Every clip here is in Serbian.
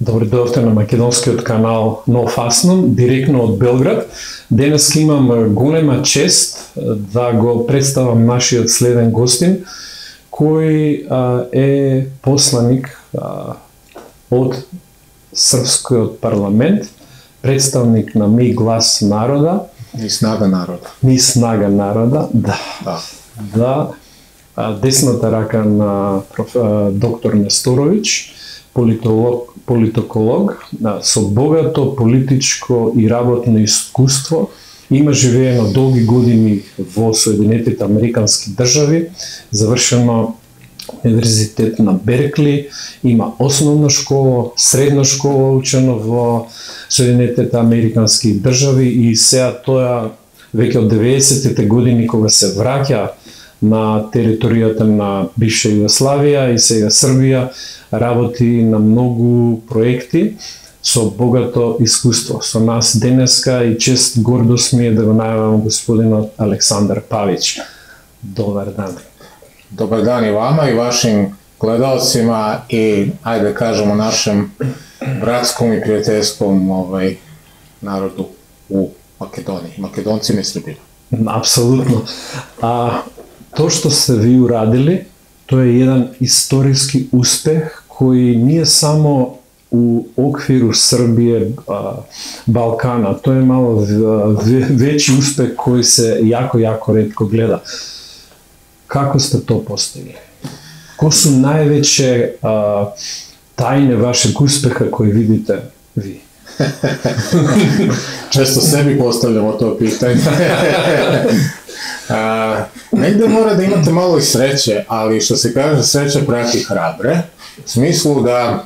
Добродојавте на македонскиот канал Нов Асном, директно од Белград. Денес имам голема чест да го представам нашиот следен гостин, кој е посланик од Српскиот парламент, представник на Ми глас народа. Ми снага народа. Ми снага народа, да. Десната рака на доктор Несторович, политиколог со богато политичко и работно искуство. Има живеено долги години во Соединетите Американски држави, завршено Универзитет на Беркли, има основна школа, средна школа учено во Соединетите Американски држави и сега тоа веќе од 90-тите години кога се враќа на територијата на бивша Југославија и сега Србија, работи на многу проекти со богато искуство. Со нас денеска и чест гордост ми е да го најавам господинот Александар Павич. Добар дан. Добар дан и вама и вашим гледалцима и, ајде да кажемо, нашем братском и пријателjskom народу у Македонiji, македонцima и Србијанима. Апсолутно. Тоа што сте ви урадили, тоа е еден историски успех кој не е само у оквиру Србија, Балкана, тоа е мало веќи успех кој се јако ретко гледа. Како сте тоа постигли? Кои су највеќе тајне вашeg успеха кој видите ви? Често sebi postavljamo to pitanje. Negde mora da imate malo i sreće, ali što se kaže, sreća prati hrabre, u smislu da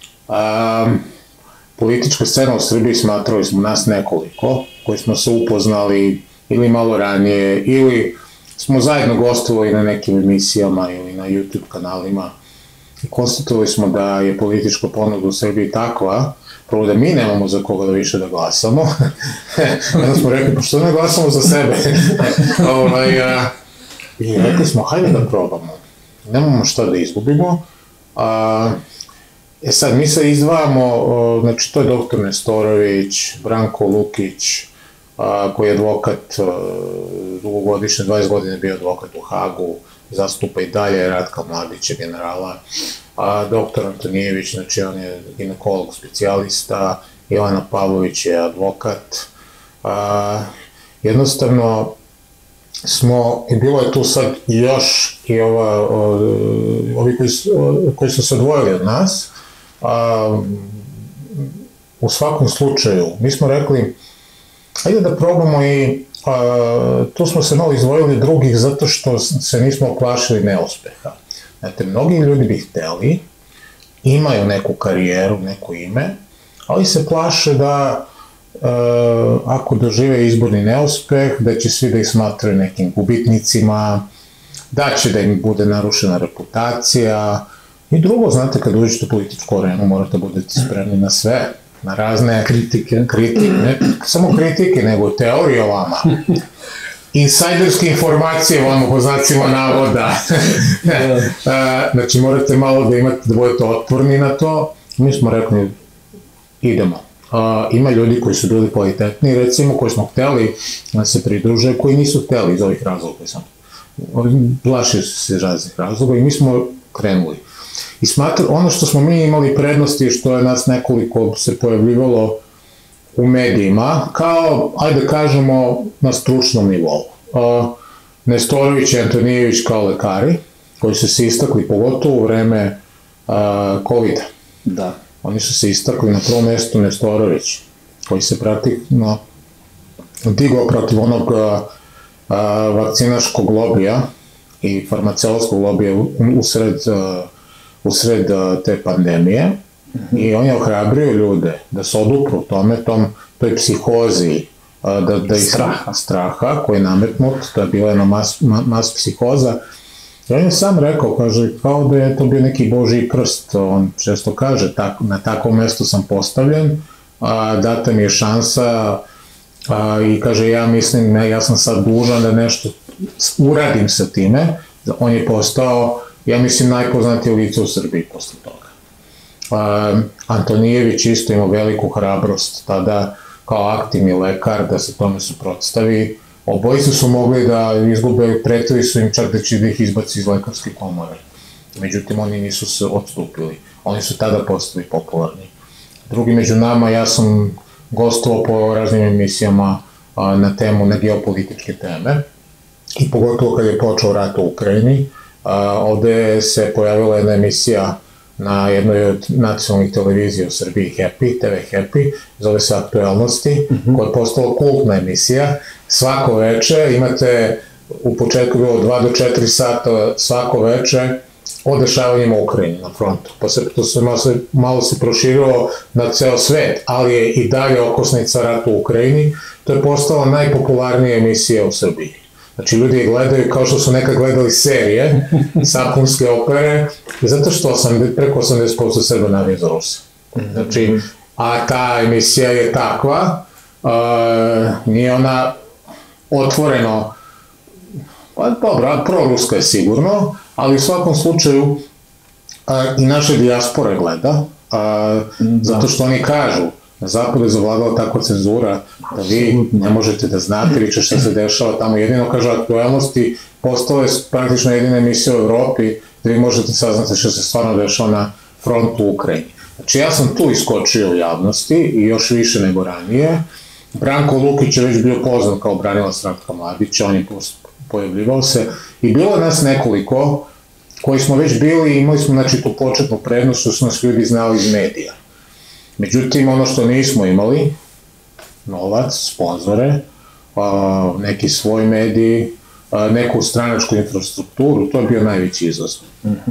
politička scena u Srbiji, smatrali smo nas nekoliko, koji smo se upoznali ili malo ranije, ili smo zajedno gostovali na nekim emisijama ili na YouTube kanalima i konstatovali smo da je politička ponuda u Srbiji takva, prvo da mi nemamo za koga da više da glasamo, onda smo rekli, pa što ne glasamo za sebe? I rekli smo, hajde da probamo, nemamo šta da izgubimo. Sad, mi se izdvajamo, znači to je doktor Nestorović, Branko Lukić, koji je advokat, dugogodišnje, 20 godina bio advokat u Hagu, zastupa i dalje Ratka Mladića, generala, doktor Antonijević, znači on je ginekolog, specijalista, Ivana Pavlović je advokat. Jednostavno smo, i bilo je tu sad još i ovi koji su se odvojili od nas, u svakom slučaju, mi smo rekli, ajde da probamo i tu smo se malo izdvojili drugih zato što se nismo plašili neuspeha. Znate, mnogi ljudi bi hteli, imaju neku karijeru, neko ime, ali se plaše da ako dožive izborni neuspeh, da će svi da ih smatraju nekim gubitnicima, da će da im bude narušena reputacija. I drugo, znate, kad uđete u političku arenu, morate budete spremni na sve, na razne kritike, ne samo kritike, nego teorije o vama. Insajderske informacije vama po znacima navoda. Znači, morate malo da budete otporni na to. Mi smo rekli, idemo. Ima ljudi koji su bili kvalitetni, recimo, koji smo hteli da se pridruže, koji nisu hteli iz ovih razloga. Plašili su se raznih razloga i mi smo krenuli. I ono što smo mi imali prednosti, što je nas nekoliko se pojavljivalo u medijima, kao, ajde kažemo, na stručnom nivou. Nestorović i Antonijević kao lekari, koji su se istakli, pogotovo u vreme COVID-a. Da. Oni su se istakli na prvom mestu Nestorović, koji se praktično digao protiv onog vakcinaškog lobija i farmaceutskog lobija usred te pandemije. I on je ohrabrio ljude da se odupru toj psihozi, straha koji je nametnut, to je bila jedna mas psihoza. I on je sam rekao, kaže, kao da je to bio neki božji prst, on često kaže, na takvom mestu sam postavljen, data mi je šansa i kaže, ja mislim, ja sam sad dužan da nešto uradim sa time. On je postao, ja mislim, najpoznatije lice u Srbiji posle toga. Antonijević isto imao veliku hrabrost tada kao aktivni lekar da se tome suprotstavi. Obojice su mogli da izgube, pretili su im čak da će da ih izbaci iz lekarske komore. Međutim, oni nisu se odstupili. Oni su tada postali popularni. Drugi među nama, ja sam gostovao po raznim emisijama na geopolitičke teme i pogotovo kad je počeo rat u Ukrajini. Ovde se pojavila jedna emisija na jednoj od nacionalnih televizija u Srbiji, TV Happy, zove se Aktuelnosti, koja je postala kultna emisija. Svako veče imate, u početku bilo 2 do 4 sata svako veče o dešavanjima u Ukrajini na frontu. Pa se to malo se proširilo na ceo svet, ali je i dalje okosnica rata u Ukrajini. To je postala najpopularnija emisija u Srbiji. Znači, ljudi je gledaju kao što su nekad gledali serije, sapunske opere, zato što preko 80% Srba navija za Ruse. Znači, a ta emisija je takva, nije ona otvoreno, pa dobro, proruska je sigurno, ali u svakom slučaju i naša dijaspora gleda, zato što oni kažu, na zapadu je zavladala takva cenzura da vi ne možete da znate više šta se dešava tamo. Jedino, kaže, Aktuelnosti postala je praktično jedina emisija u Evropi da vi možete saznati šta se stvarno dešava na frontu u Ukrajini. Znači, ja sam tu iskočio u javnosti i još više nego ranije. Branko Lukić je već bio poznan kao branilac Ratka Mladića, on je pojavljivao se i bilo nas nekoliko koji smo već bili, imali smo znači tu početnu prednost što su nas ljudi znali iz medija. Međutim, ono što nismo imali, novac, sponzore, neki svoj mediji, neku stranačku infrastrukturu, to je bio najveći izazov.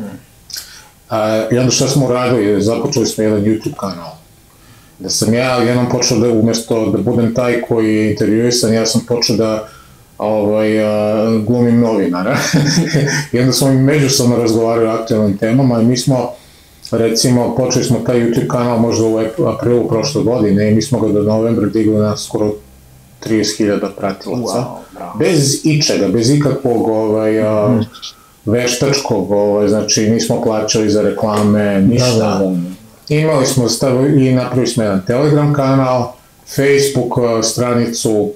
I onda šta smo radili, započeli smo jedan YouTube kanal. Da sam ja jednom počeo da, umesto da budem taj koji je intervjuisan, ja sam počeo da glumim novinara. I onda smo međusobno razgovarali o aktualnim temama i mi smo, recimo, počeli smo taj YouTube kanal možda u aprilu prošle godine i mi smo ga do novembra digli na skoro 30.000 pratilaca. Bez ičega, bez ikakvog veštačkog, znači nismo plaćali za reklame, ništa. Imali smo i napravili smo jedan Telegram kanal, Facebook stranicu,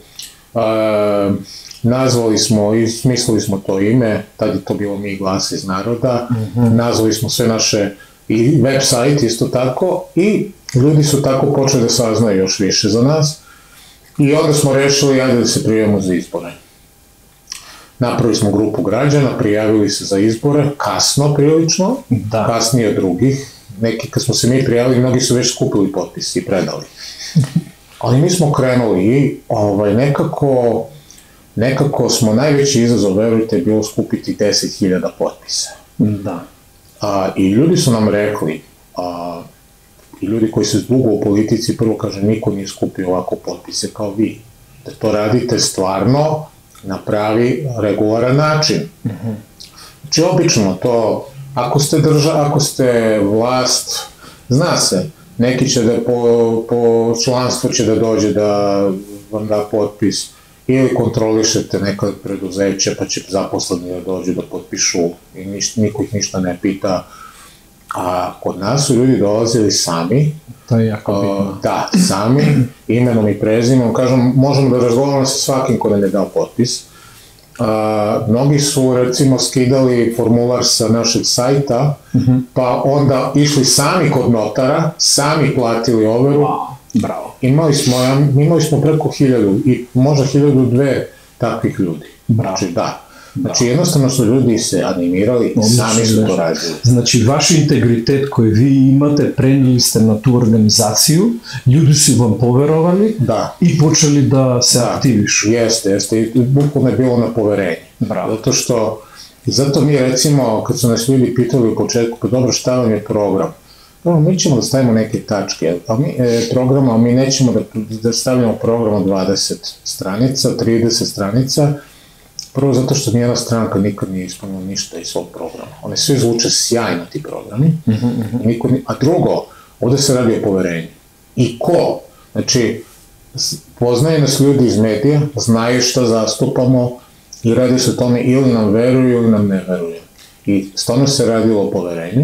nazvali smo i smislili smo to ime, tad je to bilo Mi glas iz naroda, nazvali smo sve naše i web sajt isto tako i ljudi su tako počeli da saznaju još više za nas i onda smo rešili ajde da se prijavimo za izbore. Napravili smo grupu građana, prijavili se za izbore, kasno prilično, kasnije od drugih. Neki kad smo se mi prijavili, mnogi su već skupili potpis i predali. Ali mi smo krenuli i nekako smo najveći izazov, verujte, bilo skupiti 10.000 potpisa. I ljudi su nam rekli, i ljudi koji se dugo u politici, prvo kaže, niko nije skupio ovako potpise kao vi. Da to radite stvarno na pravi, regularan način. Znači, obično to, ako ste vlast, zna se, neki će da po članstvu će da dođe da vam da potpis, ili kontrolišete neka preduzeća pa će zaposleni da dođu da potpišu i niko ih ništa ne pita. A kod nas su ljudi dolazili sami. To je jako bitno. Da, sami, imenom i prezimenom. Kažem, možemo da razgovaramo sa svakim ko nam je dao potpis. Mnogi su, recimo, skidali formular sa našeg sajta, pa onda išli sami kod notara, sami platili overu. Bravo. Imali smo preko 1000 i možda 1002 takvih ljudi. Znači, da. Znači, jednostavno su ljudi se animirali i sami su to radili. Znači, vaš integritet koji vi imate, prenijeli ste na tu organizaciju, ljudi su vam poverovali i počeli da se aktivišu. Jeste. I bukvalno je bilo na poverenje. Zato mi, recimo, kad su nas ljudi pitali u početku, pa dobro, šta vam je program? Mi ćemo da stavimo neke tačke programa, ali mi nećemo da stavljamo program od 20 stranica, 30 stranica. Prvo zato što nijedna stranka nikad nije ispunila ništa iz svog programa. One sve zvuče sjajno ti programi, a drugo, ovde se radi o poverenju. I ko? Znači, poznaje nas ljudi iz medija, znaju šta zastupamo i radi se o tome ili nam veruju ili nam ne veruju. I stvarno se radilo o poverenju.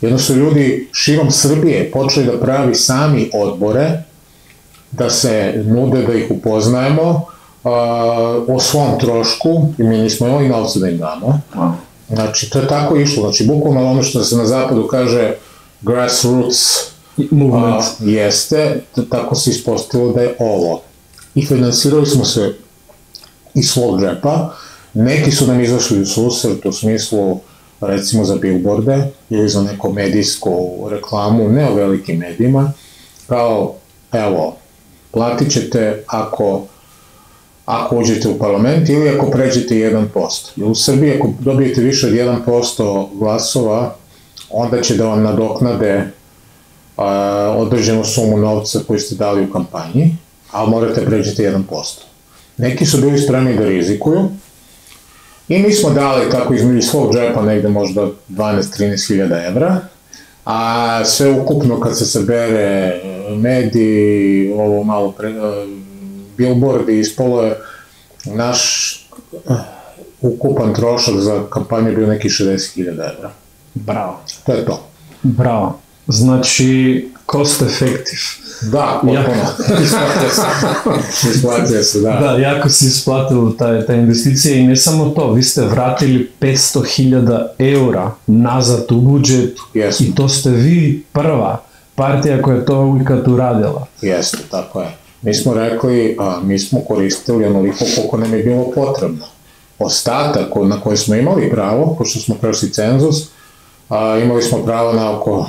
Jedno su ljudi širom Srbije počeli da pravi sami odbore, da se nude da ih upoznajemo o svom trošku, i mi nismo imali novca da im damo. Znači, to je tako išlo. Znači, bukvalno ono što se na zapadu kaže grassroots movement. Jeste, tako se ispostavilo da je ovo. I finansirali smo se iz svog džepa. Neki su nam izašli u susret u smislu, recimo za billboarde ili za neku medijsku reklamu, ne o velikim medijima, kao, evo, platit ćete ako uđete u parlament ili ako pređete 1%. Jer u Srbiji ako dobijete više od 1% glasova, onda će da vam nadoknade određenu sumu novca koju ste dali u kampanji, ali morate pređeti 1%. Neki su bili spremni da rizikuju i mi smo dali tako između svog džepa negde možda 12-13 hiljada evra, a sve ukupno kad se sabere mediji, ovo malo billboardi, ispolo je naš ukupan trošak za kampanju je bio neki 60.000 evra. Bravo. To je to. Bravo. Znači, cost effective. Da, potpuno. Isplatio se, da. Da, jako se isplatilo ta investicija i ne samo to, vi ste vratili 500.000 eura nazad u budžetu. Jesmo. I to ste vi prva partija koja je to ikad uradila. Jeste, tako je. Mi smo rekli, mi smo koristili onoliko koliko nam je bilo potrebno. Ostatak na koji smo imali pravo, pošto smo prešli cenzus, imali smo pravo na oko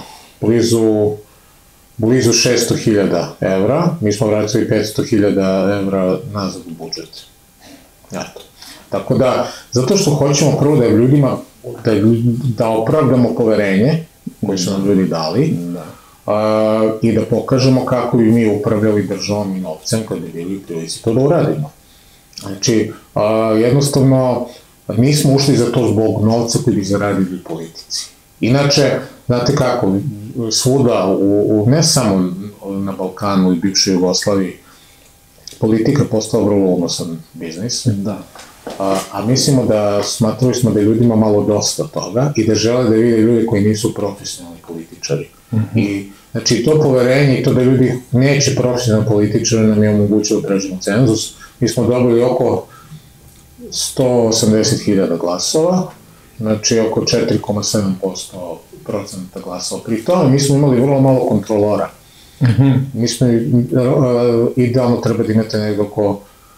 blizu 600.000 evra, mi smo vratili 500.000 evra nazad u budžet. Eto. Tako da, zato što hoćemo prvo da ljudima, da opravdamo poverenje koje su nam ljudi dali, i da pokažemo kako bi mi upravljali državom i novcem kada bi bili prilici to da uradimo. Znači, jednostavno, nismo ušli za to zbog novca koji bi zaradili u politici. Inače, znate kako, svuda, ne samo na Balkanu i bivšoj Jugoslaviji, politika je postala vrlo unosan biznis. Da. A mislimo da, smatrali smo da je ljudima malo dosta toga i da žele da vide ljudi koji nisu profesionalni političari. I, znači, to poverenje i to da ljudi neće profesionalni političari nam je omogućilo da pređemo cenzus. Mi smo dobili oko 180.000 glasova, znači oko 4,7% glasova. Pri tome mi smo imali vrlo malo kontrolora. Mi smo idealno treba da imate nekako oko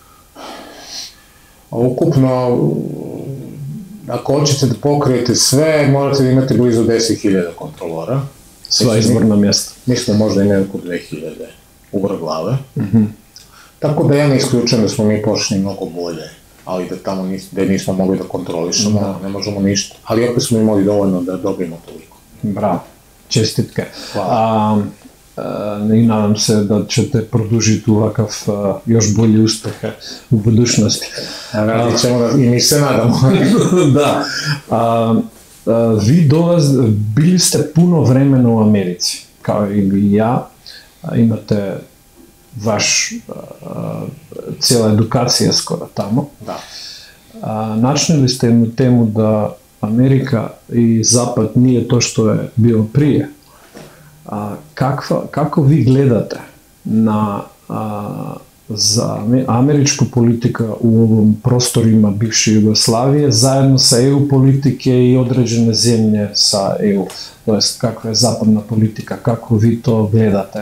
ukupno, ako hoćete da pokrijete sve, morate da imate blizu 10.000 kontrolora. Sva izborna mjesta. Mi smo možda imali oko 2.000 u vrh glave. Tako da ja ne isključujem da smo mi pošli mnogo bolje, ali da tamo nismo mogli da kontrolišemo, ne možemo ništa. Ali opet smo imali dovoljno da dobijemo toliko. Bravo, čestitke. Hvala. I nadam se da ćete produžiti ovakav još bolji uspehe u budućnosti. Radit ćemo da i mi se nadamo. Da. Vi bili ste puno vremena u Americi, kao i ja. Imate cijela edukacija skoro tamo. Da. Načinili ste jednu temu da Amerika i Zapad nije to što je bilo prije. Kako vi gledate na američku politiku u ovom prostorima bivše Jugoslavije zajedno sa EU politike i određene zemlje sa EU? To jest, kakva je zapadna politika, kako vi to gledate?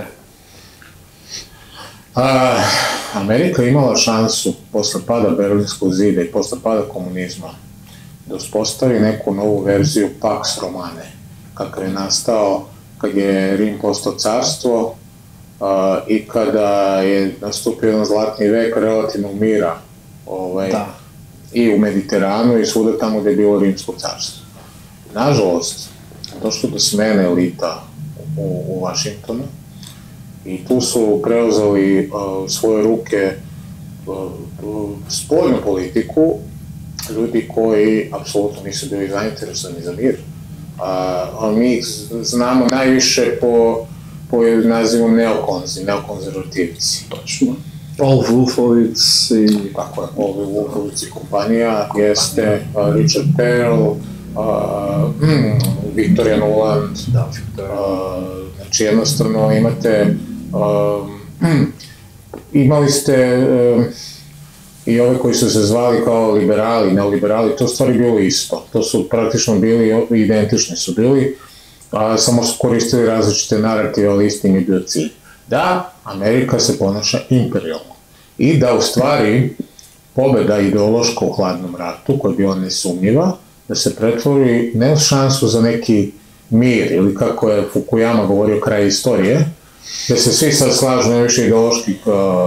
Amerika je imala šansu posle pada Berlinskog zida i posle pada komunizma da uspostavi neku novu verziju Pax Romane, kakav je nastao kad je Rim postao carstvo i kada je nastupio jedan zlatni vek relativnog mira i u Mediteranu i svuda tamo gde je bilo Rimsko carstvo. Nažalost, došlo do smene elita u Vašingtonu i tu su preuzeli svoje ruke spoljnu politiku ljudi koji apsolutno nisu bili zainteresovani za mir. Mi ih znamo najviše po nazivu neokonzi, neokonzervativci. Točno. Paul Wolfowitz i... Tako je, Paul Wolfowitz i kompanija, jeste Richard Perle, Victoria Nuland, znači jednostavno imali ste i ove koji su se zvali kao liberali, neoliberali, to stvari bilo isto, to su praktično bili, identični su bili, samo su koristili različite narative, ali isti im je bio cilj. Da, Amerika se ponaša imperijalno i da u stvari pobeda ideološka u hladnom ratu, koja je bila nesumnjiva, da se pretvori ne u šansu za neki mir, ili kako je Fukuyama govorio kraj istorije, da se svi sad slažu na više ideoloških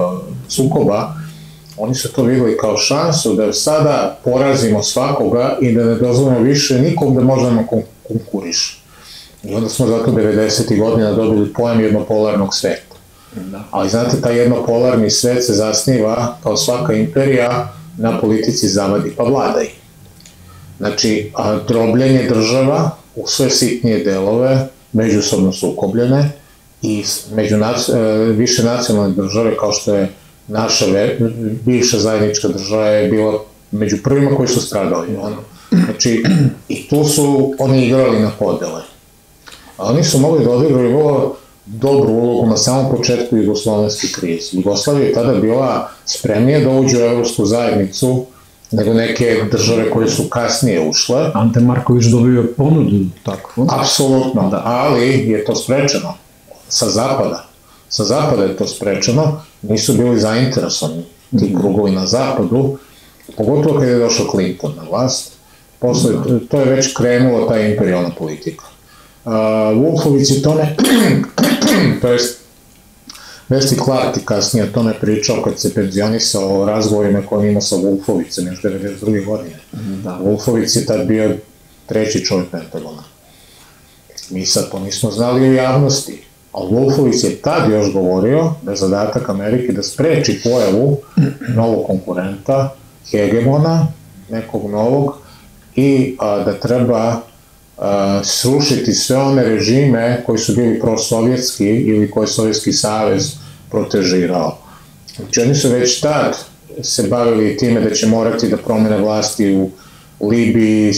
sukoba, oni su to vidjeli kao šansu da sada porazimo svakoga i da ne dozvolimo više nikom da možemo konkuriš. I onda smo zato 90. godina dobili pojam jednopolarnog sveta. Ali znate, taj jednopolarni svet se zasniva, kao svaka imperija, na politici zavadi pa vladaj. Znači, drobljenje država u sve sitnije delove, međusobno sukobljene, i više nacionalne države, kao što je naša bivša zajednička država, je bila među prvima koji su stradali. Znači, i tu su oni igrali na podele. A oni su mogli da odigraju vrlo dobru ulogu na samom početku jugoslovenske krize. Jugoslavija je tada bila spremnija da uđe u Evropsku zajednicu nego neke države koje su kasnije ušle. Ante Marković dobio ponudu takvu. Apsolutno, ali je to sprečeno sa zapada. Sa zapada je to sprečeno, nisu bili zainteresovani ti krugovi na zapadu, pogotovo kad je došao Clinton na vlast. Posle, to je već krenulo ta imperijalna politika. Wolfović je tome, to jest Wesley Clark je kasnije o tome pričao kad se penzionisao o razgovorima koje on imao sa Wolfovicem još 1992. godine. Wolfović je tad bio treći čovjek Pentagona. Mi sad to nismo znali u javnosti, ali Wolfović je tad još govorio da je zadatak Amerike da spreči pojavu novog konkurenta, hegemona, nekog novog, i da treba srušiti sve one režime koji su bili prosovjetski ili koji je Sovjetski savez protežirao. Znači oni su već tad se bavili time da će morati da promene vlasti u Libiji,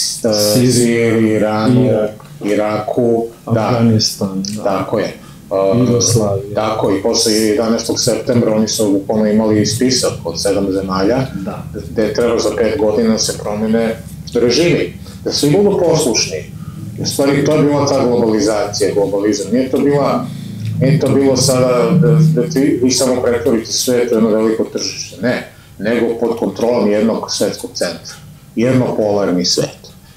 Siriji, Iranu, Iraku, Afganistanu, tako je. Jugoslavija. Tako, i posle 11. septembra oni su bukvalno imali spisak od 7 zemalja, gde treba za 5 godina se promene režimi, da svi budu poslušni. U stvari, to je bila ta globalizacija, globalizam. Nije to bilo sada da vi samo pretvorite svet u jedno veliko tržište, ne, nego pod kontrolom jednog svetskog centra, jednopolarni svet.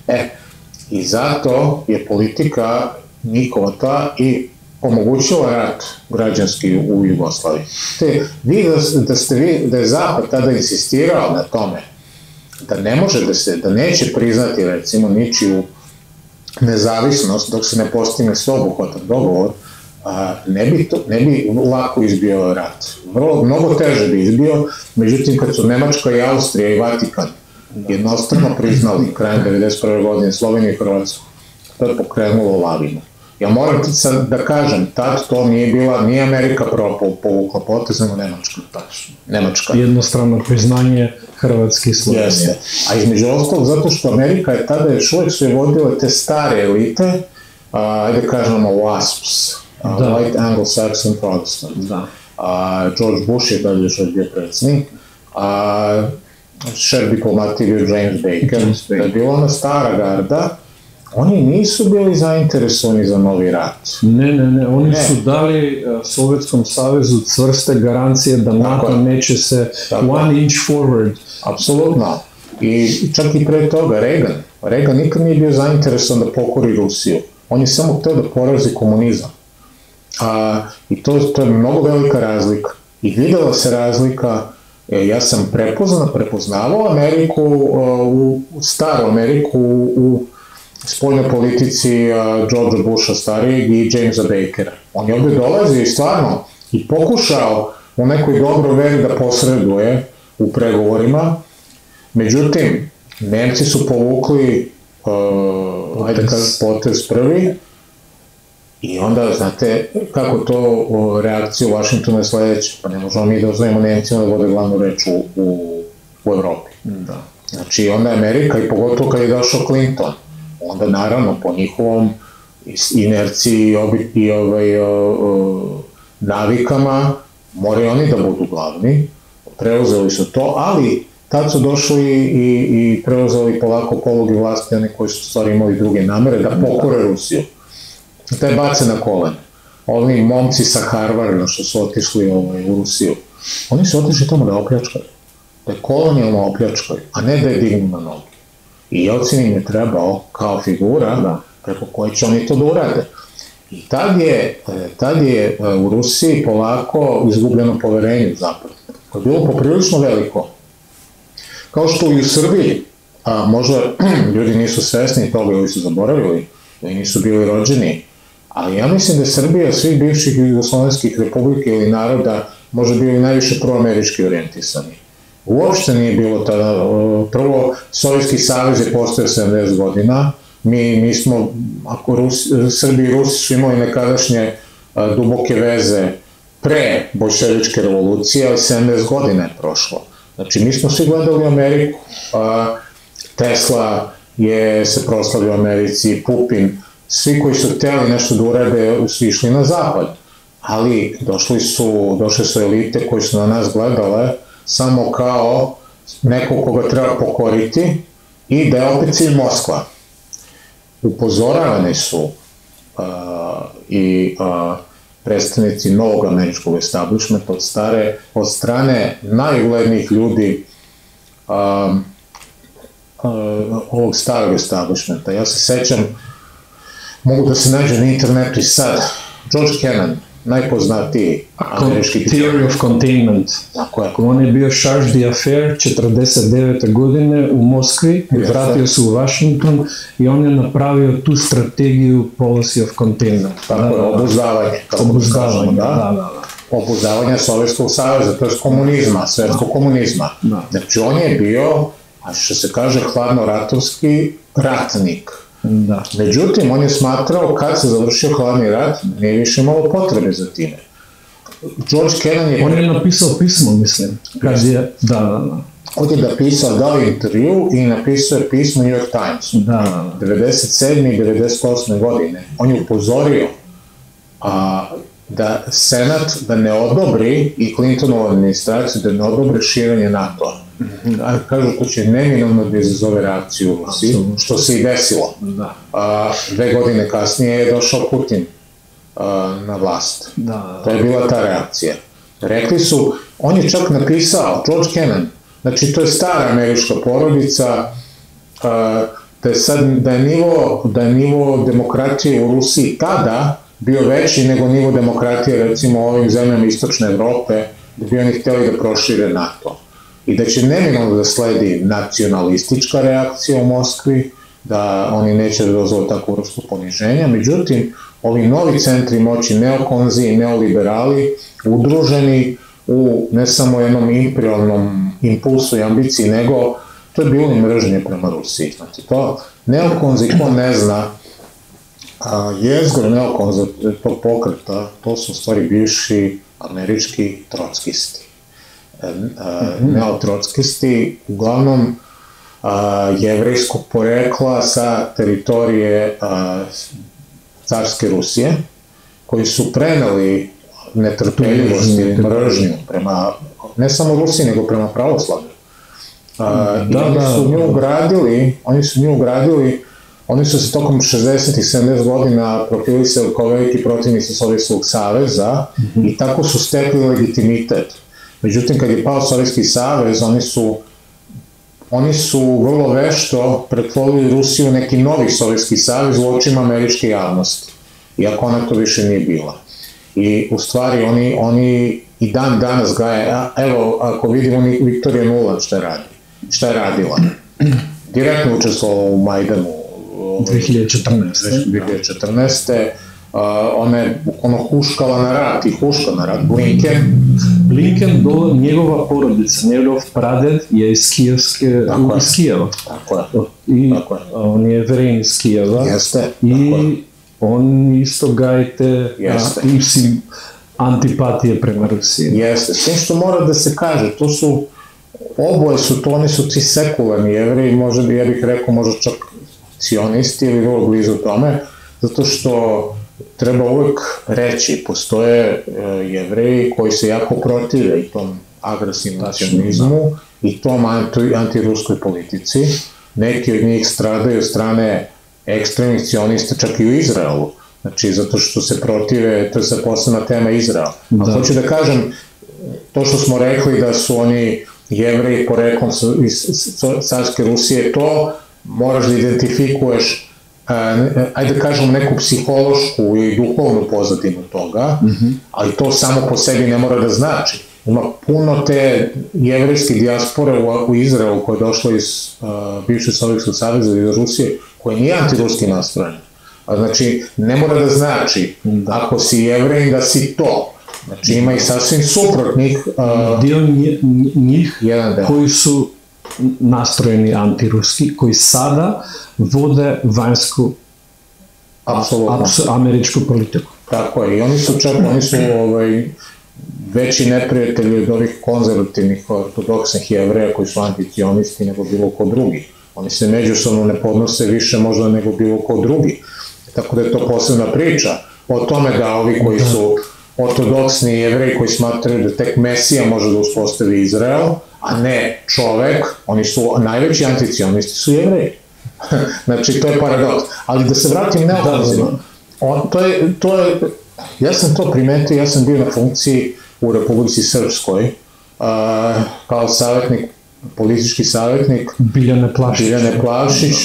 I zato je politika njihova ta i omogućila rat građanski u Jugoslaviji. Da je Zapad tada insistirao na tome da ne može da neće priznati recimo ničiju nezavisnost dok se ne postigne sveobuhvatan dogovor, ne bi lako izbio rat. Mnogo teže bi izbio, međutim kad su Nemačka i Austrija i Vatikan jednostavno priznali krajem 1991. godine Sloveniju i Hrvatsku, to je pokrenulo lavinu. Ja moram sad da kažem, tad to nije Amerika povukla potez, nego Nemačka. Jednostrano priznanje Hrvatske i Slovenije. Jeste. A između ostalog, zato što Amerika je tada još uvijek su je vodile te stare elite, ajde kažemo WASPs, White Anglo-Saxon Protestant. George Bush je tada još bio predsjednik, šef diplomatije bio James Baker, da je bila ona stara garda. Oni nisu bili zainteresovani za novi rat. Ne, oni su dali Sovjetskom savezu cvrste garancije da NATO neće se one inch forward. Apsolutno. I čak i pre toga Reagan nikad nije bio zainteresovan da pokori Rusiju. On je samo hteo da porazi komunizam. I to je mnogo velika razlika. I videla se razlika, ja sam prepoznavao Ameriku, staru Ameriku u spoljnoj politici Georgea Busha starijeg i Jamesa Bakera. On je ovdje dolazio i stvarno i pokušao u nekoj dobroj veri da posreduje u pregovorima, međutim, Nemci su povukli potez prvi i onda, znate, kako to reakcija u Vašingtonu je sledeća, pa ne možemo mi da oznajemo Nemcima da vode glavnu reč u Evropi. Znači, onda je Amerika, i pogotovo kad je došao Clinton, onda naravno po njihovom inerciji i navikama moraju oni da budu glavni, preuzeli su to, ali tad su došli i preuzeli polako poluge vlasti, oni koji su u stvari imali druge namere, da pokore Rusiju. Da je bace na kolene. Oni momci sa Harvarda što su otišli u Rusiju, oni su otišli tamo da opljačkaju, da je kolonijalno opljačkaju, a ne da je dignu na noge. I Jelcin im je trebao kao figura preko koje će oni to da urade. I tad je u Rusiji polako izgubljeno poverenje u Zapad, koje je bilo poprilično veliko. Kao što i u Srbiji, a možda ljudi nisu svesni toga ili su zaboravili, da i nisu bili rođeni, ali ja mislim da je Srbija svih bivših jugoslovenskih republika ili naroda možda bili najviše proamerički orijentisani. Uopšte nije bilo tada, prvo, Sovjetski savez je postojao 70 godina, mi smo, ako Srbi i Rusi su imali nekadašnje duboke veze pre bolševičke revolucije, ali 70 godina je prošlo. Znači, mi smo svi gledali Ameriku, Tesla se proslavio u Americi, Pupin, svi koji su htjeli nešto da urade su išli na zapad, ali došle su elite koji su na nas gledale samo kao neko koga treba pokoriti i da je opet cilj Moskva. Upozoravani su i predstavnici novog američkog establishmenta od strane najuglednijih ljudi ovog starog establishmenta. Ja se sećam, mogu da se nađe na internetu i sad, George Kennan, najpoznatiji američki Theory of Containment. Tako je. On je bio charge d'affaires 49. godine u Moskvi, vratio se u Washington i on je napravio tu strategiju Policy of Containment. Tako je, obuzdavanje. Obuzdavanje Sovjetskog saveza, to je komunizma, svetskog komunizma. Znači on je bio, a što se kaže, hladnoratovski ratnik. Međutim, on je smatrao kad se završio hladni rat, nije više imalo potrebe za time. George Kennan je... On je napisao pismo, mislim. On je dao intervju i napisao je pismo New York Timesu. 97. i 98. godine. On je upozorio da Senat da ne odobri i Clintonova administraciju da ne odobri širenje NATO-a. Kažu to će neminovno da izazove reakciju u Rusiji, što se i desilo. 2 godine kasnije je došao Putin na vlast. To je bila ta reakcija. Rekli su, on je čak napisao, George Kennan, znači to je stara američka porodica, da je nivo demokratije u Rusiji tada bio veći nego nivo demokratije recimo u ovim zemljama istočne Evrope, da bi oni htjeli da prošire NATO. I da će neminovno da sledi nacionalistička reakcija u Moskvi, da oni neće da dozvole takvu vrstu poniženja. Međutim, ovi novi centri moći, neokonzi i neoliberali, udruženi u ne samo jednom imperialnom impulsu i ambiciji, nego to je bilo i mržnje prema Rusiji. Znači, to neokonzi, ko ne zna, jezgro neokonza tog pokreta, to su u stvari bivši američki trotskisti. Neotrotskisti, uglavnom jevrejskog porekla sa teritorije carske Rusije, koji su preneli netrpeljivost ili mržnju prema, ne samo Rusiji, nego prema pravoslavlju. I oni su nju ugradili, oni su se tokom 60. i 70 godina profilisali kao veliki protivnici Sovjetskog saveza i tako su stekli legitimitet. Međutim, kad je pao Sovjetski savez, oni su vrlo vešto pretvorili Rusiju u neki novi Sovjetski savez u očima američke javnosti, iako ona to više nije bila. I u stvari oni i dan danas gaje, evo, ako vidimo Viktorija Nuland šta je radila. Direktno učestvovala u Majdanu 2014. Ona je huškala na rat i huška na rat. Blinken, njegova porodica, njegov praded je iz Kijeva. I on je evrej iz Kijeva. I on isto gajte antipatije prema Rusiji. Jeste, s tim što mora da se kaže, oni su ti sekularni jevreji, ja bih rekao možda čak sionisti ili vrlo blizu tome, zato što treba uvek reći, postoje Jevreji koji se jako protive i tom agresivnom sionizmu i tom antiruskoj politici. Neki od njih stradaju od strane ekstremnih sionista čak i u Izraelu, znači zato što se protive, to je sad posebna tema Izrael. A hoću da kažem, to što smo rekli da su oni Jevreji poreklom iz carske Rusije, to moraš da identifikuješ, ajde da kažem, neku psihološku i duhovnu pozadinu toga, ali to samo po sebi ne mora da znači. Ima puno te jevrejske dijaspore u Izraelu koja je došla iz bivšeg Sovjetskog saveza i iz Rusije, koja nije antiruski nastrojen. Znači, ne mora da znači, ako si Jevrej, da si to. Znači, ima i sasvim suprotnih... Dio njih koji su nastrojeni antiruski, koji sada vode vanjsku američku politiku. Tako je, i oni su čak, veći neprijatelji od ovih konzervativnih ortodoksnih Jevreja koji su anticionisti nego bilo ko drugi. Oni se međusobno ne podnose više možda nego bilo ko drugi. Tako da je to posebna priča o tome da ovi koji su ortodoksni Jevreji koji smatraju da tek Mesija može da uspostavi Izrael, a ne čovek, oni su najveći anticionisti su Jevreji. Znači, to je paradoks. Ali da se vratim neokonzima, ja sam to primetio, ja sam bio na funkciji u Republici Srpskoj, kao savjetnik, politički savjetnik Biljane Plavšić,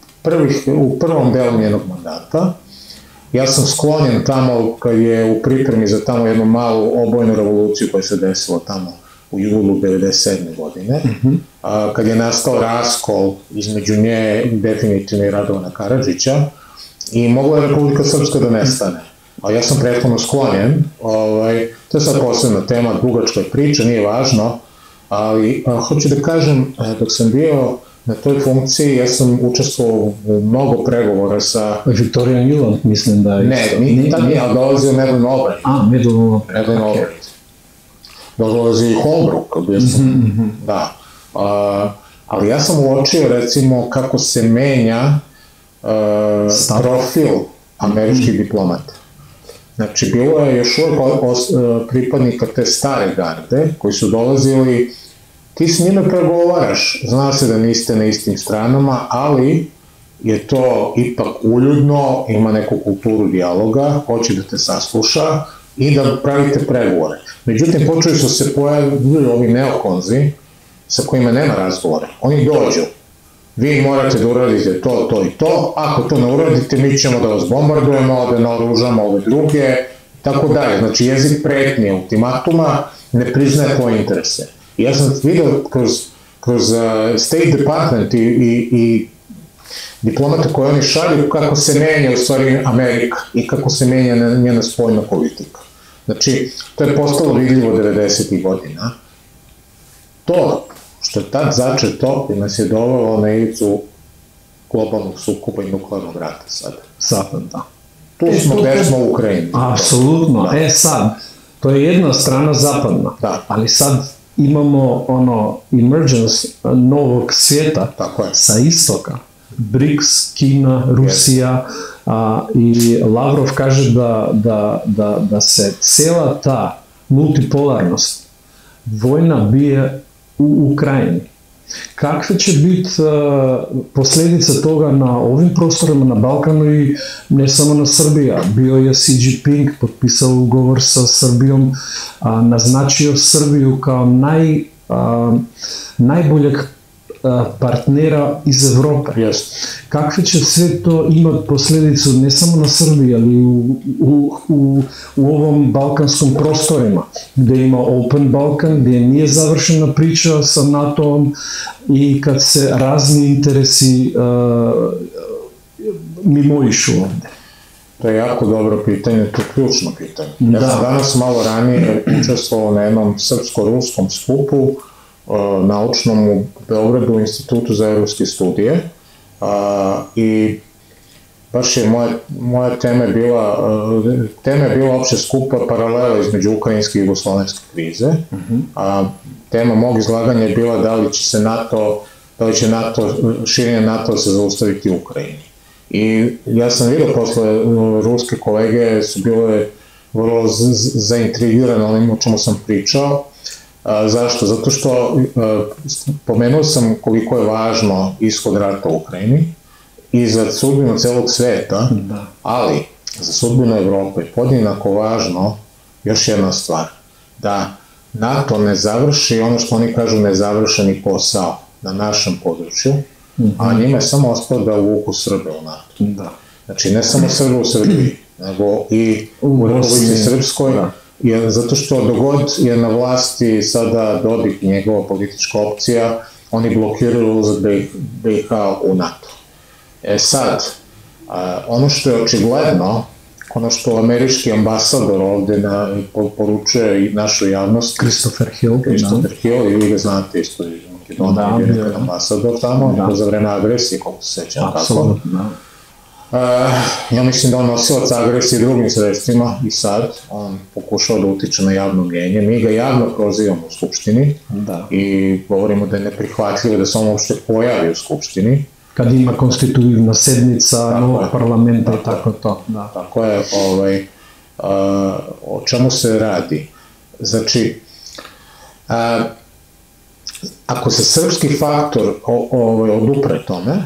u prvom delu njenog mandata. Ja sam sklonjen tamo kad je u pripremi za tamo jednu malu obojnu revoluciju koja se desila tamo u julu 1997. godine, kad je nastao raskol između nje definitivno i Radovana Karadžića i mogla je Republika Srpska da nestane. A ja sam prethodno sklonjen, to je sad posebna tema, dugačka priča, nije važno, ali hoću da kažem, dok sam bio na toj funkciji, ja sam učestvovao u mnogo pregovora sa... Viktorija Juland, mislim da je... Ne, tad nije, ali dolazio Medlin Albright. Medlin Albright. Dolazi i Holbrook, bio sam, da. Ali ja sam uočio, recimo, kako se menja profil američkih diplomata. Znači, bilo je još uvijek pripadnika te stare garde, koji su dolazili, ti s njime pregovaraš, zna se da niste na istim stranama, ali je to ipak uljudno, ima neku kulturu dijaloga, hoće da te sasluša i da pravite pregovore. Međutim, počeli su se pojaviti ovi neokonzi sa kojima nema razgovore. Oni dođu, vi morate da uradite to, to i to, ako to ne uradite, mi ćemo da vas bombardujemo, da naoružamo ove druge, tako dalje. Znači, jezik pretnje, ultimatuma, ne priznaje tvoje interese. I ja sam vidio kroz State Department i diplomata koje oni šalju, kako se menja u stvari Amerika i kako se menja njena spoljna politika. Znači, to je postalo vidljivo 90. godina. To što je tad začeto i nas je dovelo na ivicu globalnog sukoba i nuklearnog rata sada. Sad, da. Tu smo gde smo u Ukrajini. Apsolutno. Sad, to je jedna strana zapadna, ali sad imamo emergence novog svijeta sa istoka. BRICS, Kina, Rusija i Lavrov kaže da se cijela ta multipolarnost vojna bije u Ukrajini. Kakve će biti posljedice toga na ovim prostorima, na Balkanu i ne samo na Srbija? Bio je Xi Jinping, potpisao ugovor sa Srbijom, naznačio Srbiju kao najboljeg partnera iz Evrope. Kakve će sve to imati posljedicu ne samo na Srbiji, ali u ovom balkanskom prostorima, gde ima Open Balkan, gde nije završena priča sa NATO-om i kad se razni interesi mimoišu ovde? To je jako dobro pitanje, to je ključno pitanje. Ja sam danas malo ranije učestvovao na jednom srpsko-ruskom skupu naučnom u Beogradu u Institutu za evropske studije i baš je moja tema je bila opšte skupa paralela između ukrajinske i jugoslovenske krize. Tema mog izlaganja je bila da li će NATO, širenje NATO se zaustaviti u Ukrajini. I ja sam vidio posle, ruske kolege su bile vrlo zaintrigirane onim o čemu sam pričao. Zašto? Zato što pomenuo sam koliko je važno ishod rata u Ukrajini i za sudbinu celog sveta, ali za sudbinu Evrope je podjednako važno još jedna stvar, da NATO ne završi ono što oni kažu nezavršeni posao na našem području, a njima je samo ostalo da uvuku Srbe u NATO. Znači, ne samo Srbe u Srbiji, nego i u Republici Srpskoj, zato što dogod je na vlasti sada Dodik i njegova politička opcija, oni blokiraju ulazak BiH u NATO. Sad, ono što je očigledno, ono što američki ambasador ovde poručuje našoj javnosti, Christopher Hill, i vi ga znate isto iz Makedonije, je nekad ambasador tamo, za vreme agresije, koliko se sećam tako. Ja mislim da on nosilac agresije drugim sredstvima i sad on pokušao da utiče na javno mnjenje. Mi ga javno prozivamo u Skupštini i govorimo da je neprihvatljivo da se on uopšte pojavi u Skupštini. Kad ima konstitutivna sednica novog parlamenta i tako to. Tako je, o čemu se radi? Znači, ako se srpski faktor odupre tome,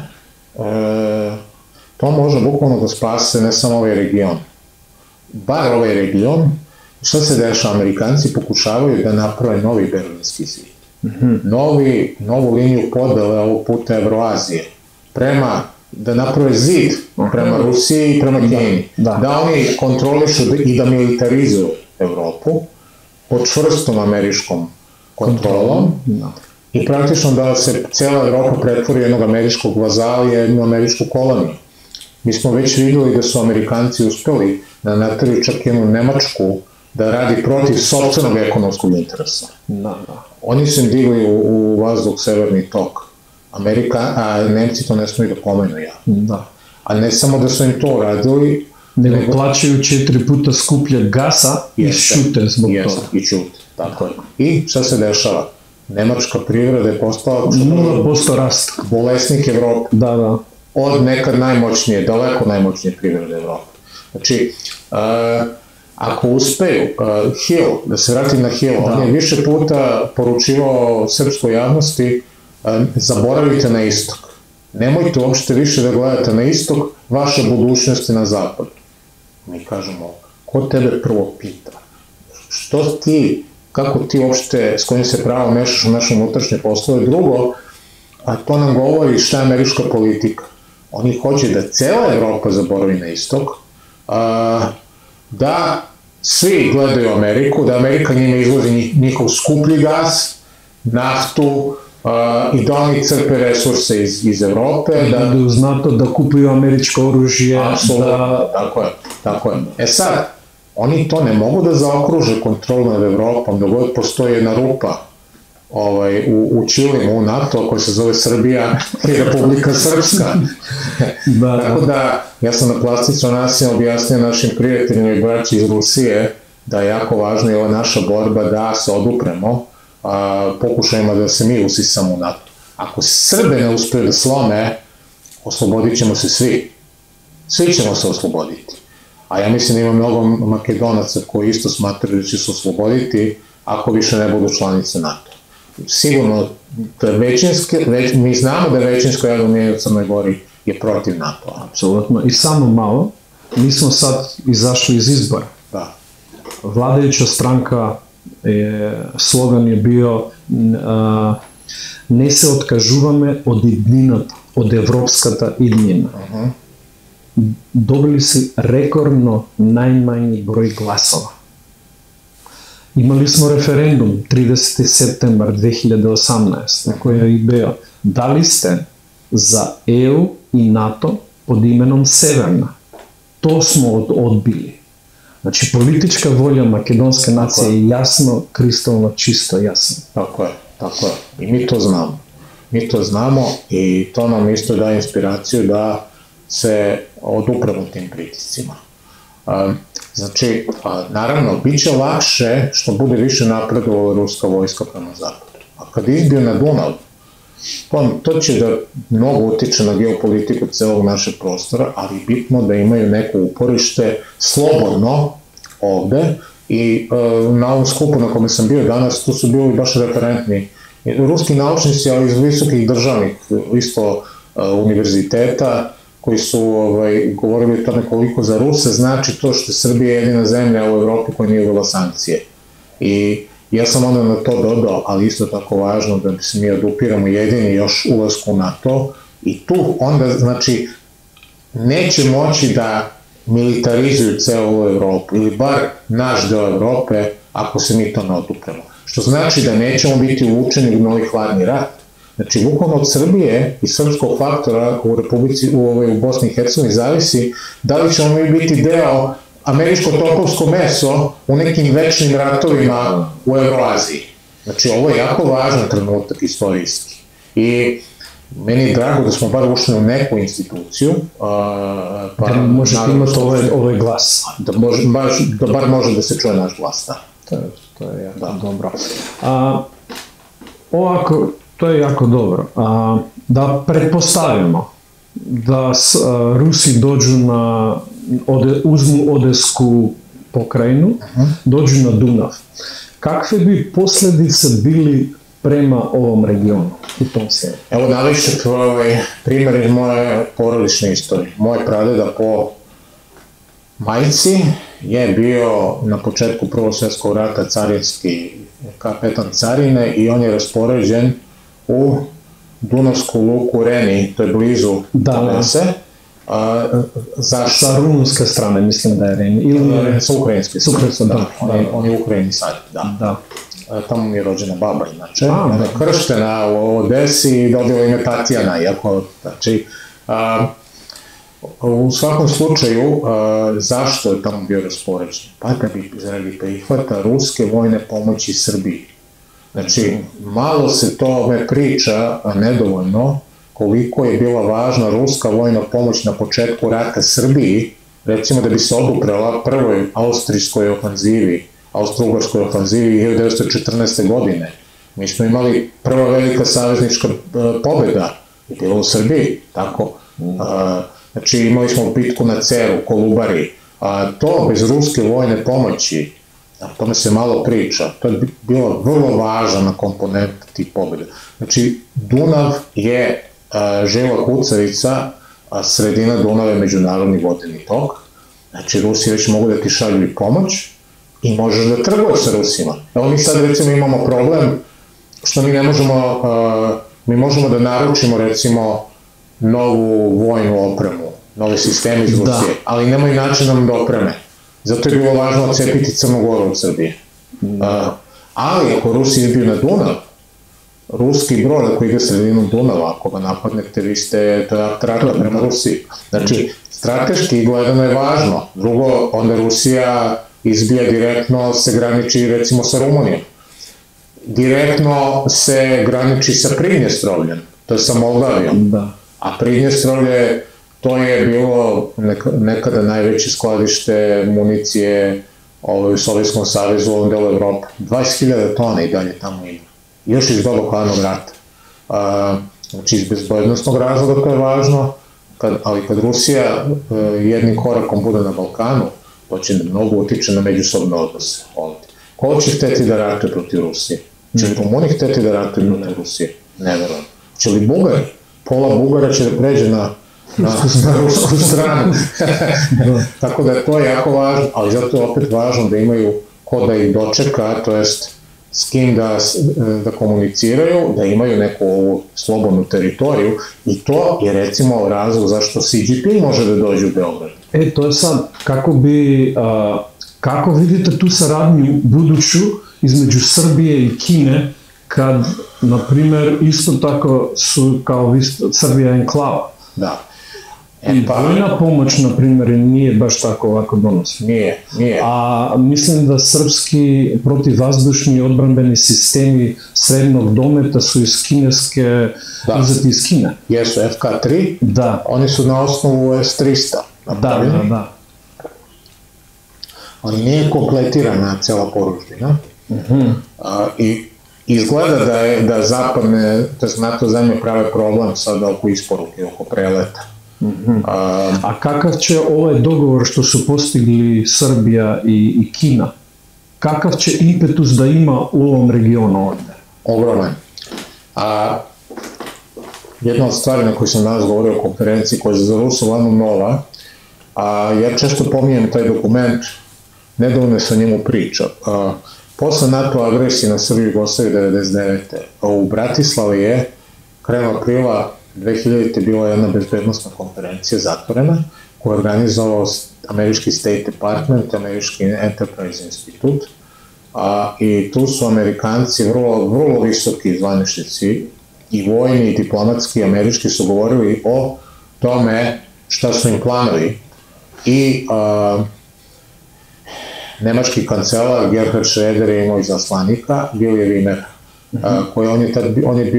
to može bukvalno da spase ne samo ovaj region. Bar ovaj region, što se dešava? Amerikanci pokušavaju da naprave novi Berlinski zid. Novu liniju podele ovog puta Evroazije. Da naprave zid prema Rusiji i prema Kini. Da oni kontrolišu i da militarizuju Evropu pod čvrstom američkom kontrolom i praktično da se cijela Evropa pretvori jednog američkog vazala i jednu američku koloniju. Mi smo već videli da su Amerikanci uspeli da nateraju čak jednu Nemačku da radi protiv sopstvenog ekonomskog interesa. Oni su im digli u vazduh Severni tok. Nemci to ne smiju da pomenu A ne samo da su im to uradili, nego plaćaju 4 puta skuplje gasa i šute zbog toga. I šute, tako je. I šta se dešava? Nemačka privreda je postala 0% rast. Bolesnik Evrope. Od nekad najmoćnije, daleko najmoćnije privrede Evrope. Znači, ako uspeju, Hill, da se vratim na Hill, on je više puta poručivao srpskoj javnosti, zaboravite na istok. Nemojte uopšte više da gledate na istok, vaša budućnost je na zapadu. Mi kažemo, ko tebe prvo pita? Što ti, kako ti uopšte, s kojim se pravo mešaš u naše unutrašnje poslove? Drugo, a to nam govori šta je američka politika. Oni hoće da cela Evropa zaboravi na istok, da svi gledaju Ameriku, da Amerika njima izvozi njihov skuplji gas, naftu, i da oni crpe resurse iz Evrope. Da uz NATO da kupuju američko oružje. Apsolutno, tako je. Sad, oni to ne mogu da zaokruže kontrolu nad Evropom, dok god postoji jedna rupa u Čilimu, u NATO, koja se zove Srbija i Republika Srpska. Tako da, ja sam na plastičnom nasilju objasnio našim prijateljima i braći iz Rusije da je jako važna i ova naša borba da se odupremo pokušajima da se mi usisamo u NATO. Ako Srbe ne uspiju da slome, oslobodit ćemo se svi. Svi ćemo se osloboditi. A ja mislim da ima mnogo Makedonaca koji isto smatraju da će se osloboditi ako više ne budu članice NATO. Sigurno, mi znamo da je većinsko javno mnjenje u Crnoj Gori je protiv NATO. Apsolutno. I samo malo, mi smo sad izašli iz izbora. Vladajuća stranka, slogan je bio ne se откажуваме od еднината, od evropskата еднина. Dobili si rekordno najmanji broj glasova. Imali smo referendum 30. septembar 2018. koja je bio da li ste za EU i NATO pod imenom Severna. To smo odbili. Znači, politička volja makedonske nacije je jasno, kristalno, čisto jasno. Tako je. I mi to znamo. Mi to znamo i to nam isto daje inspiraciju da se odupremo tim pritiscima. Znači, naravno, bit će lakše što bude više napredovala ruska vojska prema zapadu. A kad izbiju na Dunav, Pa to će da mnogo utiče na geopolitiku celog našeg prostora, ali bitno da imaju neko uporište slobodno ovde i na ovom skupu na kome sam bio danas, tu su bili baš referentni ruski naučnici, ali iz visokih državnih isto univerziteta, koji su govorili o tome koliko za Ruse znači to što je Srbija jedina zemlja u Evropi koja nije uvela sankcije. I ja sam onda na to dodao, ali isto tako važno da se mi odupiramo jedini još ulasku u NATO i tu onda, znači, neće moći da militarizuju celu Evropu ili bar naš deo Evrope ako se mi to ne odupremo. Što znači da nećemo biti uvučeni u novi hladni rat. Znači, bukvalno od Srbije i srpskog faktora u Republici, u Bosni i Hercegovini zavisi da li ćemo mi biti deo američko-topovsko meso u nekim večnim ratovima u Evroaziji. Znači, ovo je jako važan trenutak istorijski. I meni je drago da smo bar ušli u neku instituciju. Da možete imati ovaj glas. Da bar može da se čuje naš glas, da. To je jako dobro. Ovako, to je jako dobro. Da pretpostavimo da Rusi dođu uzmu Odesku pokrajinu, dođu na Dunav. Kakve bi posljedice bili prema ovom regionu u tom svijetu? Evo navešću primjer iz moje porodične istorije. Moj pradeda po majci je bio na početku Prvog svjetskog rata carinski kapetan carine i on je raspoređen u Dunavsku luku Reni, to je blizu Odese. Sa rumunske strane, mislim da je Reni. Ili sa ukrajinske strane, da. On je u Ukrajini sad, da. Tamo mi je rođena baba, inače. Ona je krštena u Odesi i dobila ime Tatjana, iako, znači, u svakom slučaju, zašto je tamo bio raspoređen? Pa da bi zaradi prihvata ruske vojne pomoći Srbiji. Znači, malo se tome priča, a nedovoljno, koliko je bila važna ruska vojna pomoć na početku rata Srbiji, recimo da bi se oduprela prvoj austrijskoj ofanzivi, austro-ugarskoj ofanzivi 1914. godine. Mi smo imali prva velika saveznička pobjeda, je bila u Srbiji, tako. Znači, imali smo bitku na Ceru, Kolubari. To bez ruske vojne pomoći, o tome se malo priča, to je bila vrlo važna komponenta tih pobjeda. Znači, Dunav je žila kucavica, a sredina Dunava je međunarodni vodeni tok. Znači, Rusi već mogu da ti šalju i pomoć i možeš da trguješ sa Rusima. Evo mi sad recimo imamo problem što mi ne možemo, mi možemo da naručimo recimo novu vojnu opremu, nove sisteme iz Rusije, ali nemaju način da nam da opreme. Zato je bilo važno odcepiti Crnu Goru od Srbije. Ali ako Rusi izbiju na Dunav, ruski brod koji ide sredinom Dunava, ako ga napadnete, vi ste, to je traka prema Rusiji. Znači, strateški gledano je važno. Drugo, onda Rusija izbija direktno, se graniči recimo sa Rumunijom. Direktno se graniči sa Pridnjestrovljem, to je sa Moldavijom. A Pridnjestrovlje, to je bilo nekada najveće skladište municije u Sovjetskom savezu u ovom delu Evrope. 20.000 tona i dalje tamo ima. Još iz doba hladnog rata. Znači, iz bezbednostnog razloga to je važno, ali kad Rusija jednim korakom bude na Balkanu, to će mnogo utiče na međusobne odnose ovdje. Ko će hteti da ratuje protiv Rusije? Će li Rumuni hteti da ratuje protiv Rusije? Ne verujem. Će li Bugari? Pola Bugara će da pređe na rusku stranu. Tako da to je jako važno, ali zato je opet važno da imaju ko da ih dočeka, to jest s kim da komuniciraju, da imaju neku ovu slobodnu teritoriju i to je recimo razlog zašto Xi Jinping može da dođe u Beograd. To je sad, kako vidite tu saradnju buduću između Srbije i Kine, kad, na primer, isto tako su kao Srbija enklava? Da. I vojna pomoć, na primjer, nije baš tako ovako donosna. Nije. A mislim da srpski protivvazdušni odbrambeni sistemi srednjeg dometa su iz kineske, uzeti iz Kine. Jesu FK3, oni su na osnovu S-300. Da. Ali nije kompletirana cela poručbina. izgleda da zapadne, to je NATO zemlje prave problem sada oko isporuke, oko preleta. A kakav će ovaj dogovor što su postigli Srbija i Kina, kakav će impetus da ima u ovom regionu ovdje? Ogroman. Jedna od stvari na kojoj sam danas govorio o konferenciji, koja je za Rusu uglavnom nova, ja često pominjem taj dokument, nedovoljno se o njemu priča. Posle NATO agresije na Srbiju i Jugoslaviju 1999. U Bratislavi je krajem aprila 2000. bila jedna bezbednostna konferencija zatvorena, koju je organizovao američki State Department, američki Enterprise Institute, i tu su Amerikanci, vrlo visoki zvaničnici, i vojni i diplomatski američki, su govorili o tome šta su im planovi. I nemački kancelar Gerhard Schröder je imao izaslanika, Willy Wimmer, koji on je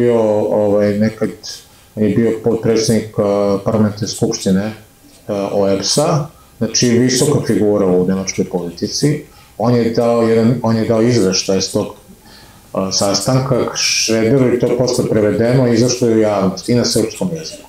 bio podpredsjednik parlamentarne skupštine OEBS-a, znači visoka figura u nemačkoj politici. On je dao izveštaj s tog sastanka Schröderu i to je posle prevedeno i izašlo je u javnost i na srpskom jeziku.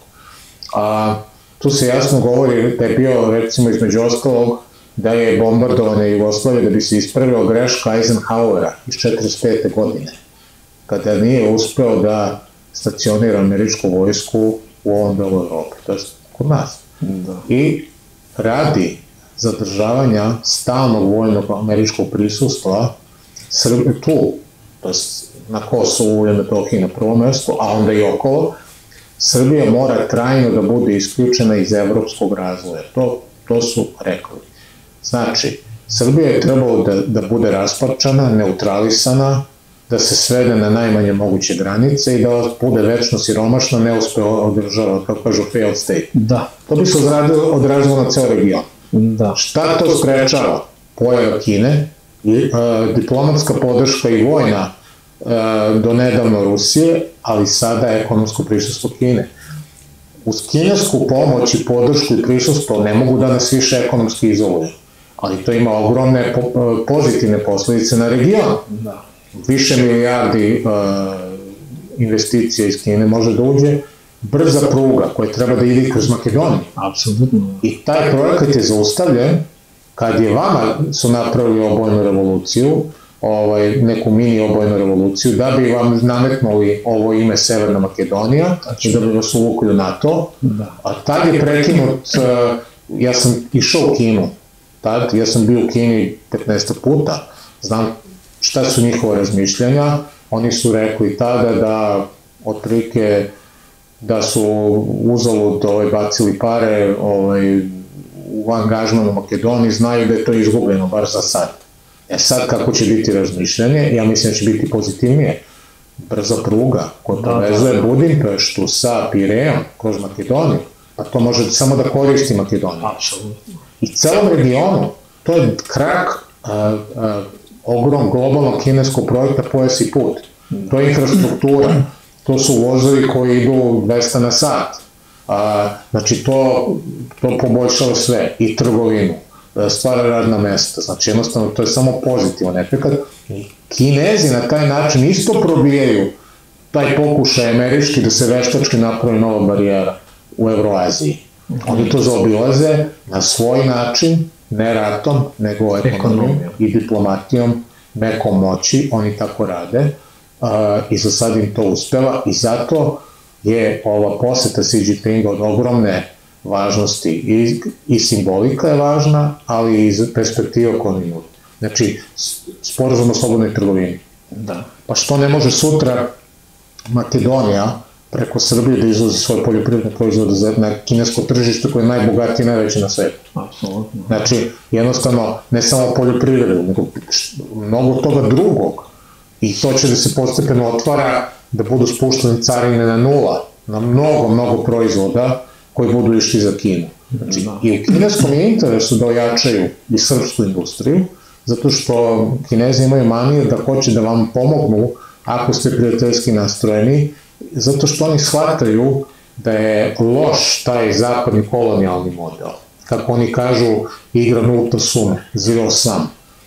Tu se jasno govori da je bio, recimo, između ostalog, da je bombardovanje Jugoslavije da bi se ispravio greška Eisenhowera iz 1945. godine, kada nije uspeo da stacionira američku vojsku u ovom delu Evrope, to je kod nas. I radi zadržavanja stalnog vojnog američkog prisustva tu, to je na Kosovu i Metohiji na prvom mjestu, a onda i okolo, Srbija mora trajno da bude isključena iz evropskog razvoja. To su rekli. Znači, Srbija je trebalo da bude rasparčana, neutralisana, da se svede na najmanje moguće granice i da bude večno siromašna, neuspeo država, kako kažu failed state. To bi se odrazilo na ceo region. Šta to sprečava? Pojava Kine, diplomatska podrška i vojna do nedavno Rusije, ali sada ekonomsko prisustvo Kine. Uz kinesku pomoć i podršku i prisustvo ne mogu da nas više ekonomski izoluju, ali to ima ogromne pozitivne posledice na region. Više milijardi investicija iz Kine može da uđe, brza pruga koja treba da ide kroz Makedoniju. I taj projekat je zaustavljen kad je vama su napravili obojnu revoluciju, neku mini obojnu revoluciju, da bi vam nametnuli ovo ime Severna Makedonija i da bi vas uvukli u NATO. A tad je prekinut, ja sam išao u Kinu, ja sam bio u Kini 15 puta, znam šta su njihova razmišljanja. Oni su rekli tada da otprilike da su uzalud bacili pare u angažman u Makedoniji, znaju da je to izgubljeno, bar za sad. Sad kako će biti razmišljanje, ja mislim da će biti pozitivnije. Brza pruga koja povezuje Budimpeštu sa Pirejom kroz Makedoniju, pa to može samo da koristi Makedoniju. I celom regionu, to je krak globalnog kineskog projekta Pojas i put. To je infrastruktura, to su vozovi koji idu 200 na sat. Znači to poboljšava sve, i trgovinu, stvara radna mesta, znači jednostavno to je samo pozitivan efekt. Kinezi na taj način isto probijaju taj pokušaj američki da se veštački napravi nova barijera u Evroaziji. Oni to zaobilaze na svoj način, ne ratom, nego ekonomijom i diplomatijom, mekom moći, oni tako rade i za sad im to uspeva i zato je ova poseta Xi Jinpinga od ogromne važnosti i simbolika je važna, ali i iz perspektive koju oni nudi. Znači, sporazum o slobodnoj trgovini. Pa što ne može sutra Makedonija preko Srbije da izvozi svoje poljoprivredne proizvode na kinesko tržište koje je najbogatije i najveće na svetu. Znači, jednostavno, ne samo poljoprivredu, nego mnogo toga drugog. I to će da se postepeno otvara, da budu spuštene carine na nula, na mnogo proizvoda koji budu išli za Kinu. Znači, i u kineskom je interesu da ojačaju i srpsku industriju, zato što Kinezi imaju maniju da hoće da vam pomognu ako ste prijateljski nastrojeni, zato što oni shvataju da je loš taj zapadni kolonijalni model. Kako oni kažu, igra nulta sum, zero sum.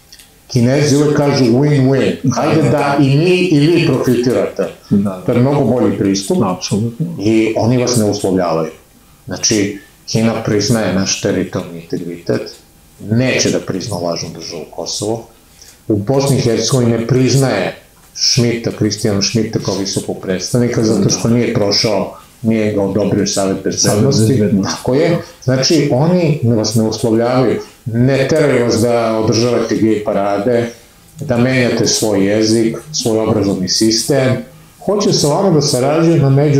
Kinezi uvek kažu win-win, hajde da i mi i vi profitirate. To je mnogo bolji pristup i oni vas ne uslovljavaju. Znači, Kina priznaje naš teritorijalni integritet, neće da prizna lažnu državu Kosovo. U Bosni i Hercegovini ne priznaje Kristijana Šmita kao visokog predstavnika, zato što nije prošao, nije ga odobrio Savet bezbednosti. Tako je. Znači, oni vas ne uslovljavaju, ne teraju vas da održavate gej parade, da menjate svoj jezik, svoj obrazovni sistem. Hoće sa vama da sarađuje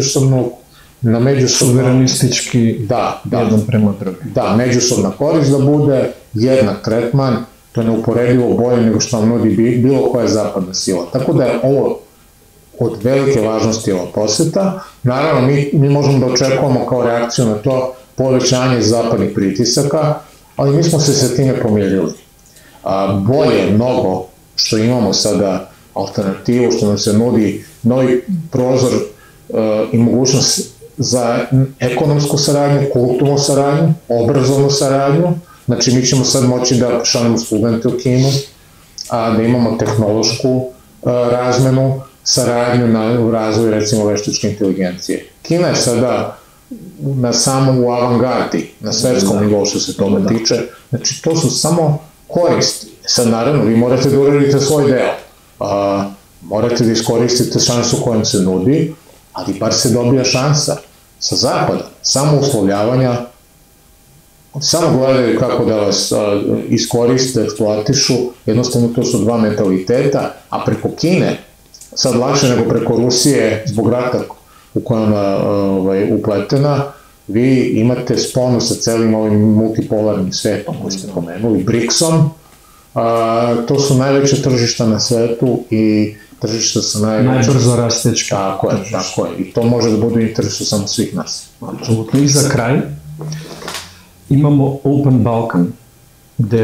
na suverenistički jedan prema drugi. Da, međusobna korist da bude, jednak tretman, to je neuporedivo bolje nego što vam nudi bilo koja zapadna sila. Tako da je ovo od velike važnosti ova poseta. Naravno, mi možemo da očekujemo kao reakciju na to povećanje zapadnih pritisaka, ali mi smo se sa time pomirili. Bolje je mnogo što imamo sada alternativu, što nam se nudi novi prozor i mogućnost za ekonomsku saradnju, kulturnu saradnju, obrazovnu saradnju. Znači, mi ćemo sad moći da šaljemo studente u Kinu, da imamo tehnološku razmenu, saradnju u razvoju, recimo, veštačke inteligencije. Kina je sada u avangardi, na svetskom nivou što se toga tiče. Znači, to su samo koristi. Sad, naravno, vi morate da uradite svoj deo. Morate da iskoristite šansu koja se nudi, ali bar se dobija šansa sa zapada, samo uslovljavanja, samo gledaju kako da vas iskoriste, eksploatišu, jednostavno to su dva mentaliteta, a preko Kine, sad lakše nego preko Rusije, zbog rata u kojem je upletena, vi imate sponu sa celim ovim multipolarnim svetom koji ste pomenuli, BRICS-om, to su najveće tržišta na svetu i tržišta sa najbrzo rastećke. Tako je. I to može da bude u interesu samo svih nas. Apsolutno. I za kraj imamo Open Balkan, gde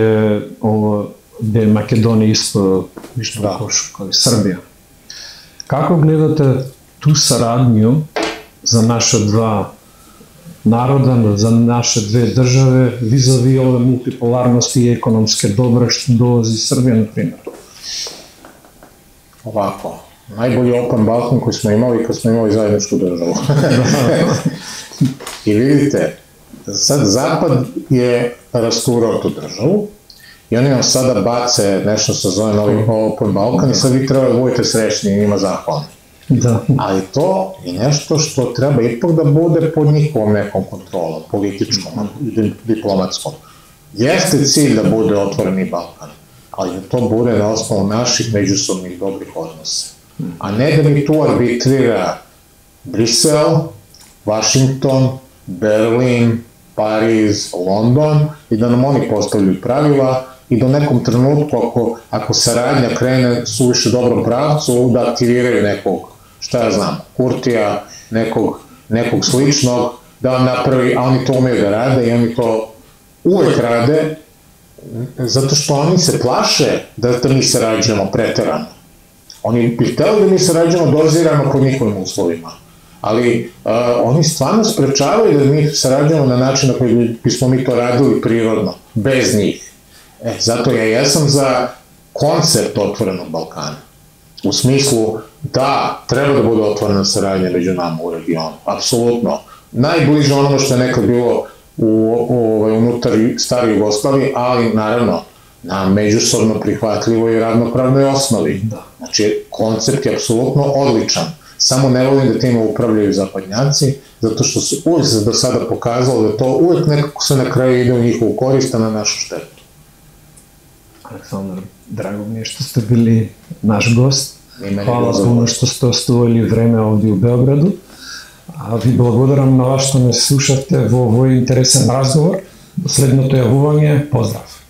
je Makedonija isto višno na košu kao i Srbija. Kako gledate tu saradnju za naše dva naroda, za naše dve države, vis-a-vis ove multipolarnosti i ekonomske dobre što dolazi iz Srbije, na primjer? Ovako, najbolji Open Balkan koji smo imali kad smo imali zajedničku državu. I vidite, sad Zapad je rasturao tu državu i oni nam sada bace nešto što zove novi Open Balkan i sad vi treba da budete srećni i njima zahvalni. Ali to je nešto što treba ipak da bude pod njihovom nekom kontrolom, političkom, diplomatskom. Jeste cilj da bude otvoreni Balkan, ali da to bude na osnovu naših međusobnih dobrih odnosa. A ne da mi tu arbitrira Brisel, Washington, Berlin, Pariz, London i da nam oni postavljaju pravila i da u nekom trenutku, ako saradnja krene suviše dobrom pravcu, da aktiviraju nekog, šta ja znam, Kurtija, nekog sličnog, da napravi, a oni to umeju da rade i oni to uvek rade, zato što oni se plaše da mi sarađujemo preterano. Oni bi hteli da mi sarađujemo dozirano pod njihovim uslovima, ali oni stvarno sprečavaju da mi sarađujemo na način na koji bismo mi to radili prirodno, bez njih. Zato ja jesam za koncept otvorenog Balkana. U smislu da treba da bude otvorena saradnja među nama u regionu, apsolutno. Najbliže onome što je nekad bilo unutar stare Jugoslavije, ali naravno na međusobno prihvatljivoj i ravnopravnoj osnovi. Znači, koncept je apsolutno odličan. Samo ne volim da time upravljaju zapadnjaci, zato što se uvijek do sada pokazalo da to uvijek nekako se na kraju ide u njihovu korist, a na našu štetu. Aleksandar, drago mi je što ste bili naš gost. Hvala puno što ste ostavili vreme ovdje u Beogradu. A vi благодарам на вас što me slušate v ovoj interesan razgovor. До следното јавување, поздрав!